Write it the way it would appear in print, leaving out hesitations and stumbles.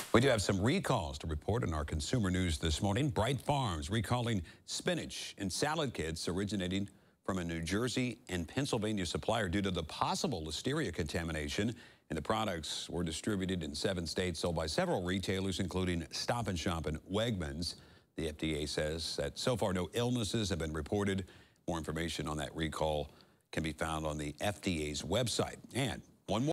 We do have some recalls to report in our consumer news this morning. Bright Farms recalling spinach and salad kits originating from a New Jersey and Pennsylvania supplier due to the possible listeria contamination. And the products were distributed in 7 states, sold by several retailers, including Stop & Shop and Wegmans. The FDA says that so far no illnesses have been reported. More information on that recall can be found on the FDA's website. And one more.